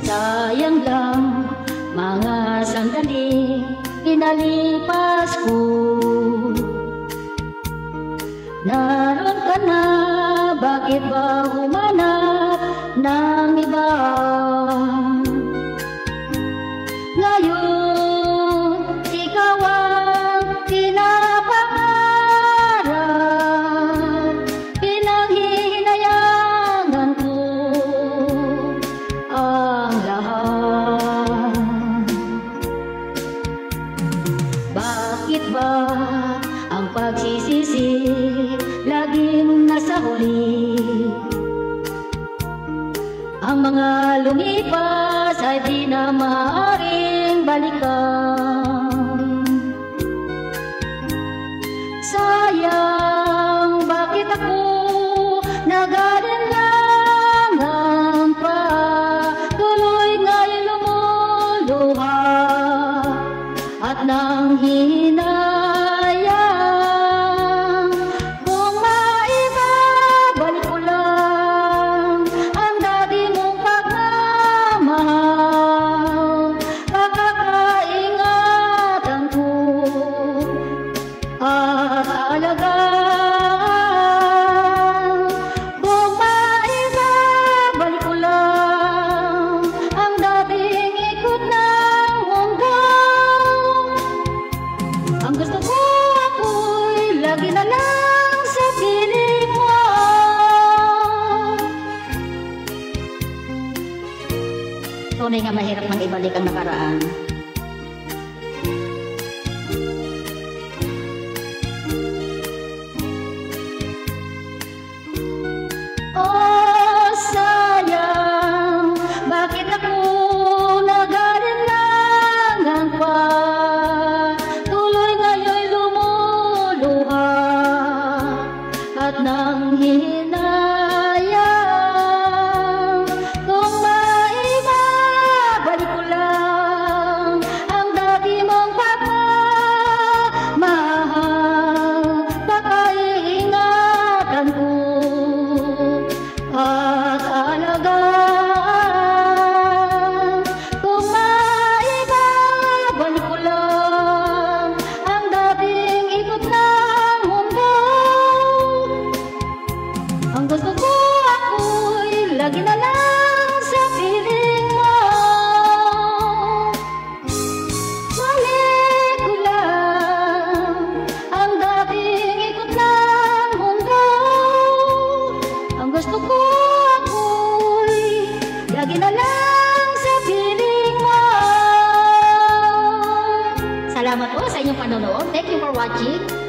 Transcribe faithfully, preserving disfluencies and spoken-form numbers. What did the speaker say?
Sayang lang mga sandali pinalipas ko. Naroon ka na, bakit ba humanap ng iba? Ngayon, ikaw ang pinapangarap, pinanghihinayangan ko ang lahat. Bakit ba ang pagsisisi laging nasa huli? Ang mga lumipas ay di na maaaring balikan. Sayang, bakit ako nag-aalinlangan pa? Tuloy nga'y lumuluha at nang hinayang. Kung maibabalik ko lang ang dati mong pagmamahal, pakakaingatan ko at aalagaan. Kung maibabalik ko lang ang dating ikot ng mundo, ang gusto ko ako'y lagi na lang sa piling mo. Tunay nga mahirap nang ibalik ang nakaraan. Oh, sayang, bakit ako nag-aalinlangan pa? Tuloy nga'yo'y lumuluha at nang hinayang. Kung maibabalik ko lang ang dati mong pagmamahal, pakaiingatan ko at aalagaan. Kung maibabalik ko lang ang dating ikot ng mundo, ang gusto ko ako'y lagi na lang sa piling mo. Balik ko lang ang dating ikot ng mundo, ang gusto ko ako'y lagi na lang sa piling mo. Salamat po sa inyong panonood. Thank you for watching.